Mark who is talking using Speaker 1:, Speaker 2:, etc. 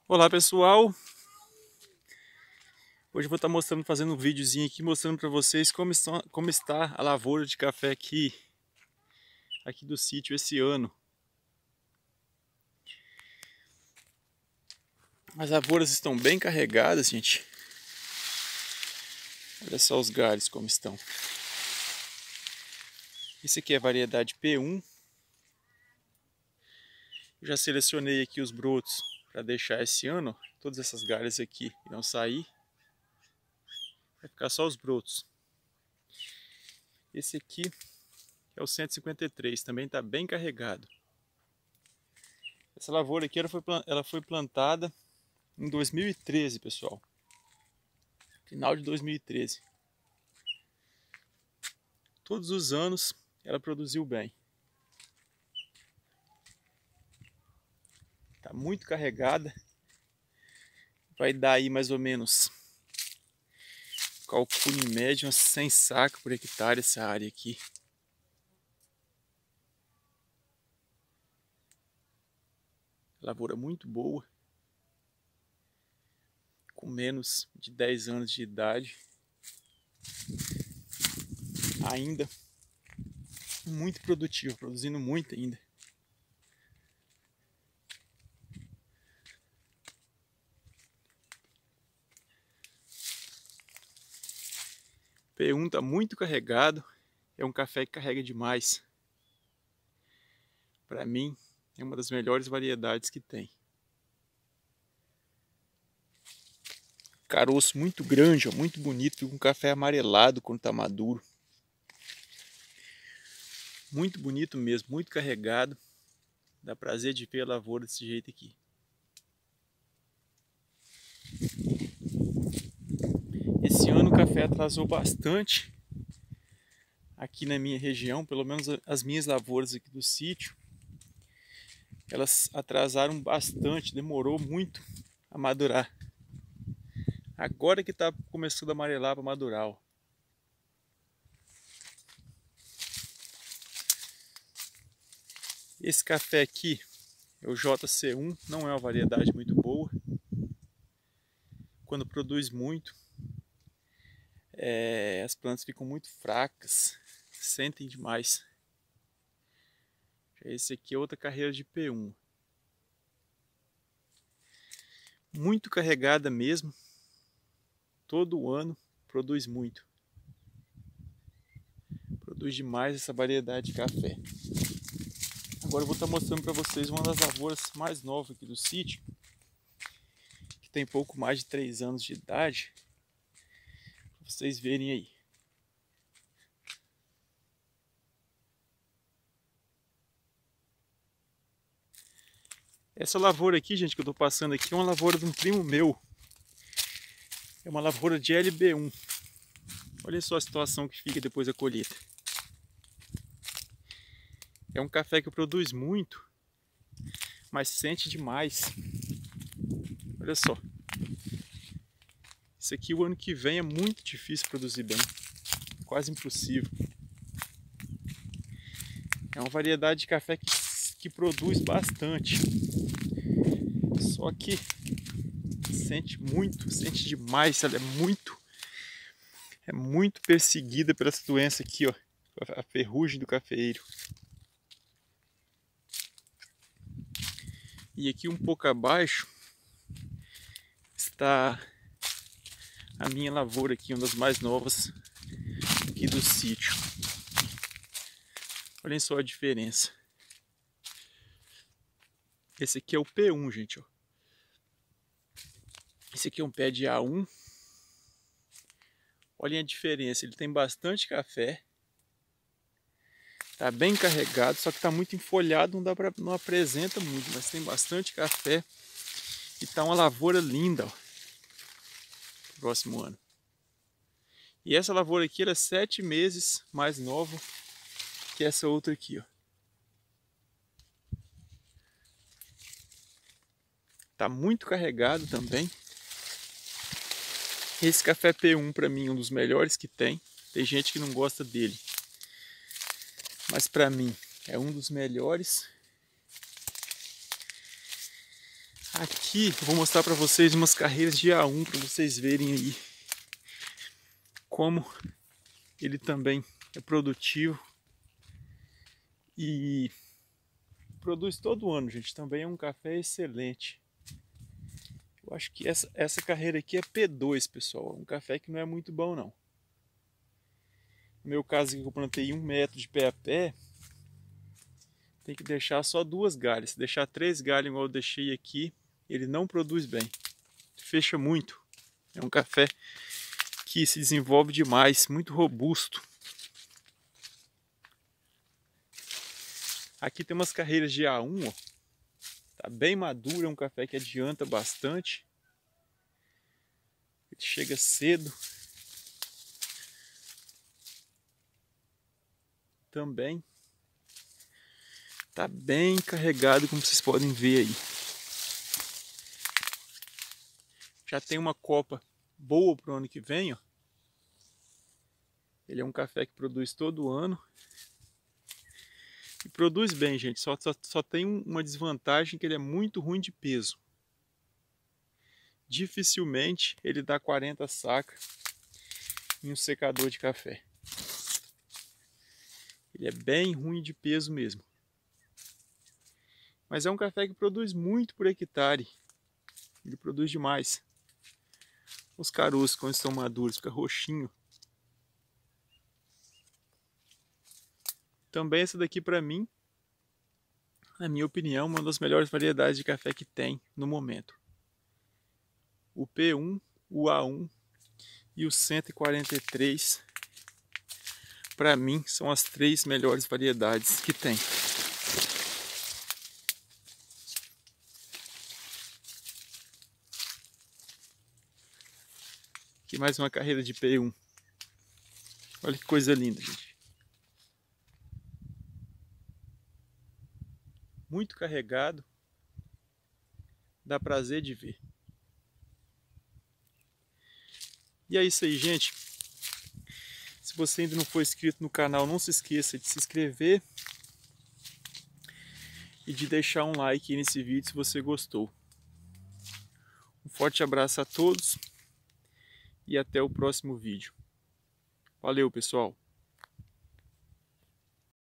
Speaker 1: Olá pessoal, hoje eu vou estar fazendo um videozinho aqui mostrando para vocês como está a lavoura de café aqui do sítio esse ano. As lavouras estão bem carregadas, gente. Olha só os galhos como estão. Esse aqui é a variedade P1. Eu já selecionei aqui os brotos para deixar esse ano. Todas essas galhas aqui irão sair. Vai ficar só os brotos. Esse aqui é o 153, também está bem carregado. Essa lavoura aqui ela foi plantada em 2013, pessoal. Final de 2013. Todos os anos ela produziu bem. Está muito carregada. Vai dar aí mais ou menos, calculo em média, uns 100 sacos por hectare essa área aqui. Lavoura muito boa. Com menos de 10 anos de idade. Ainda muito produtivo, produzindo muito ainda. P1 está muito carregado. É um café que carrega demais. Para mim, é uma das melhores variedades que tem. Caroço muito grande, ó, muito bonito. Fica um café amarelado quando está maduro. Muito bonito mesmo, muito carregado. Dá prazer de ver a lavoura desse jeito aqui. Esse ano o café atrasou bastante aqui na minha região, pelo menos as minhas lavouras aqui do sítio. Elas atrasaram bastante, demorou muito a madurar. Agora que está começando a amarelar para madurar. Ó. Esse café aqui é o JC1, não é uma variedade muito boa. Quando produz muito, as plantas ficam muito fracas, sentem demais. Esse aqui é outra carreira de P1. Muito carregada mesmo. Todo ano produz muito. Produz demais essa variedade de café. Agora eu vou estar mostrando para vocês uma das lavouras mais novas aqui do sítio. Que tem pouco mais de 3 anos de idade. Para vocês verem aí. Essa lavoura aqui, gente, que eu estou passando aqui, é uma lavoura de um primo meu. É uma lavoura de LB1. Olha só a situação que fica depois da colheita. É um café que produz muito, mas sente demais. Olha só. Isso aqui o ano que vem é muito difícil produzir bem. Quase impossível. É uma variedade de café que produz bastante. Só que sente muito, sente demais. Ela é muito perseguida por essa doença aqui, ó, a ferrugem do cafeeiro. E aqui um pouco abaixo está a minha lavoura aqui, uma das mais novas aqui do sítio. Olhem só a diferença. Esse aqui é o P1, gente, ó. Esse aqui é um pé de A1. Olhem a diferença, ele tem bastante café. Tá bem carregado, só que tá muito enfolhado, não apresenta muito, mas tem bastante café. E tá uma lavoura linda, ó. Próximo ano. E essa lavoura aqui era 7 meses mais nova que essa outra aqui, ó. Tá muito carregado também. Esse café P1 para mim é um dos melhores que tem. Tem gente que não gosta dele, mas para mim é um dos melhores. Aqui eu vou mostrar para vocês umas carreiras de A1 para vocês verem aí como ele também é produtivo e produz todo ano, gente. Também é um café excelente. Eu acho que essa carreira aqui é P2, pessoal. É um café que não é muito bom, não. No meu caso aqui, eu plantei 1 metro de pé a pé. Tem que deixar só 2 galhas. Se deixar 3 galhas igual eu deixei aqui, ele não produz bem. Fecha muito. É um café que se desenvolve demais, muito robusto. Aqui tem umas carreiras de A1, ó. Tá bem maduro, é um café que adianta bastante. Ele chega cedo. Também tá bem carregado, como vocês podem ver aí. Já tem uma copa boa para o ano que vem, ó. Ele é um café que produz todo ano. E produz bem, gente. Só tem uma desvantagem, que ele é muito ruim de peso. Dificilmente ele dá 40 sacas em um secador de café. Ele é bem ruim de peso mesmo. Mas é um café que produz muito por hectare. Ele produz demais. Os caroços, quando estão maduros, fica roxinho. Também essa daqui, para mim, na minha opinião, uma das melhores variedades de café que tem no momento. O P1, o A1 e o 143, para mim, são as 3 melhores variedades que tem. Aqui mais uma carreira de P1. Olha que coisa linda, gente. Muito carregado. Dá prazer de ver. E é isso aí, gente. Se você ainda não for inscrito no canal, não se esqueça de se inscrever e de deixar um like aí nesse vídeo se você gostou. Um forte abraço a todos e até o próximo vídeo. Valeu, pessoal!